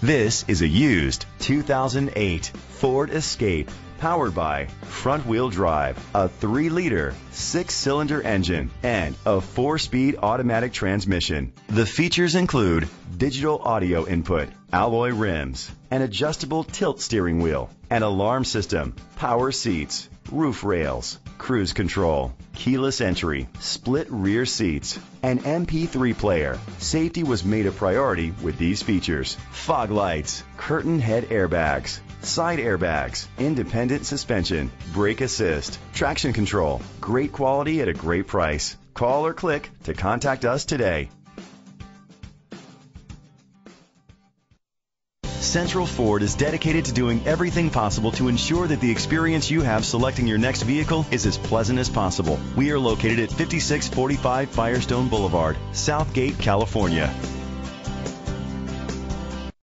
This is a used 2008 Ford Escape, powered by front-wheel drive, a 3-liter, 6-cylinder engine, and a 4-speed automatic transmission. The features include digital audio input, alloy rims, an adjustable tilt steering wheel, an alarm system, power seats, roof rails, cruise control, keyless entry, split rear seats, an MP3 player. Safety was made a priority with these features: fog lights, curtain head airbags, side airbags, independent suspension, brake assist, traction control. Great quality at a great price. Call or click to contact us today. Central Ford is dedicated to doing everything possible to ensure that the experience you have selecting your next vehicle is as pleasant as possible. We are located at 5645 Firestone Boulevard, Southgate, California.